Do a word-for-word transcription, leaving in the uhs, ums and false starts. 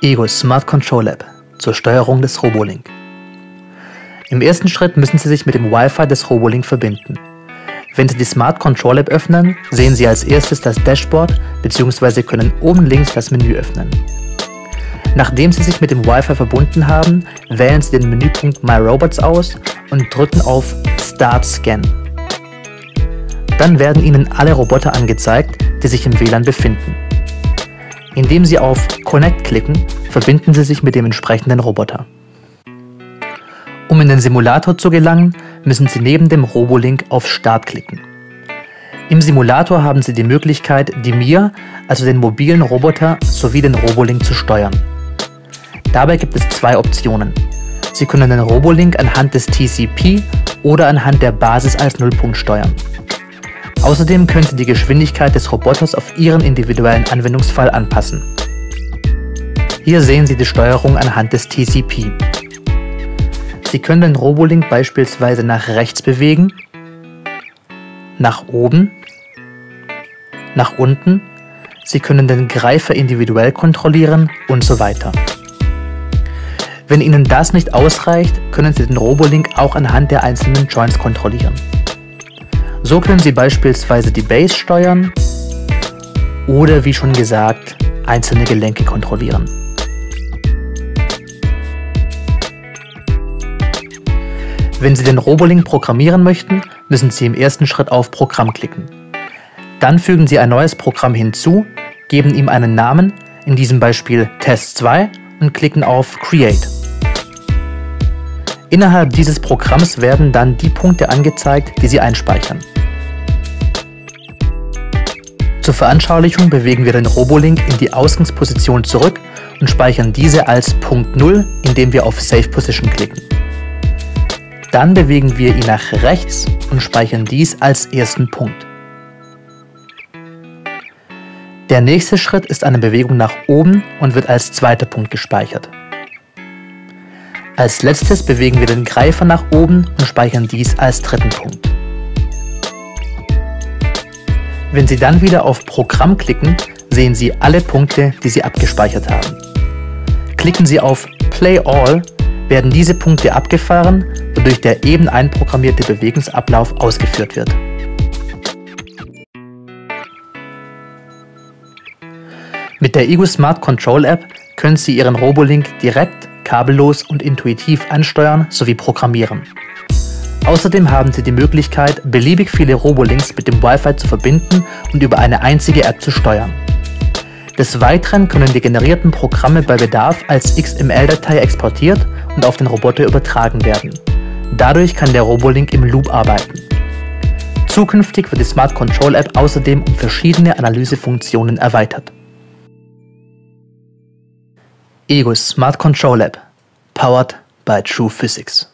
Ego Smart Control App zur Steuerung des Robolink. Im ersten Schritt müssen Sie sich mit dem Wi-Fi des Robolink verbinden. Wenn Sie die Smart Control App öffnen, sehen Sie als erstes das Dashboard bzw. können oben links das Menü öffnen. Nachdem Sie sich mit dem Wi-Fi verbunden haben, wählen Sie den Menüpunkt My Robots aus und drücken auf Start Scan. Dann werden Ihnen alle Roboter angezeigt, die sich im W L A N befinden. Indem Sie auf Connect klicken, verbinden Sie sich mit dem entsprechenden Roboter. Um in den Simulator zu gelangen, müssen Sie neben dem Robolink auf Start klicken. Im Simulator haben Sie die Möglichkeit, die Mia, also den mobilen Roboter, sowie den Robolink zu steuern. Dabei gibt es zwei Optionen. Sie können den Robolink anhand des T C P oder anhand der Basis als Nullpunkt steuern. Außerdem können Sie die Geschwindigkeit des Roboters auf Ihren individuellen Anwendungsfall anpassen. Hier sehen Sie die Steuerung anhand des T C P. Sie können den Robolink beispielsweise nach rechts bewegen, nach oben, nach unten. Sie können den Greifer individuell kontrollieren und so weiter. Wenn Ihnen das nicht ausreicht, können Sie den Robolink auch anhand der einzelnen Joints kontrollieren. So können Sie beispielsweise die Base steuern oder, wie schon gesagt, einzelne Gelenke kontrollieren. Wenn Sie den Robolink programmieren möchten, müssen Sie im ersten Schritt auf Programm klicken. Dann fügen Sie ein neues Programm hinzu, geben ihm einen Namen, in diesem Beispiel Test zwei, und klicken auf Create. Innerhalb dieses Programms werden dann die Punkte angezeigt, die Sie einspeichern. Zur Veranschaulichung bewegen wir den Robolink in die Ausgangsposition zurück und speichern diese als Punkt null, indem wir auf Save Position klicken. Dann bewegen wir ihn nach rechts und speichern dies als ersten Punkt. Der nächste Schritt ist eine Bewegung nach oben und wird als zweiter Punkt gespeichert. Als letztes bewegen wir den Greifer nach oben und speichern dies als dritten Punkt. Wenn Sie dann wieder auf Programm klicken, sehen Sie alle Punkte, die Sie abgespeichert haben. Klicken Sie auf Play All, werden diese Punkte abgefahren, wodurch der eben einprogrammierte Bewegungsablauf ausgeführt wird. Mit der Ego Smart Control App können Sie Ihren Robolink direkt, kabellos und intuitiv ansteuern sowie programmieren. Außerdem haben Sie die Möglichkeit, beliebig viele Robolinks mit dem Wi-Fi zu verbinden und über eine einzige App zu steuern. Des Weiteren können die generierten Programme bei Bedarf als X M L-Datei exportiert und auf den Roboter übertragen werden. Dadurch kann der Robolink im Loop arbeiten. Zukünftig wird die Smart Control App außerdem um verschiedene Analysefunktionen erweitert. Ego Smart Control App, powered by True Physics.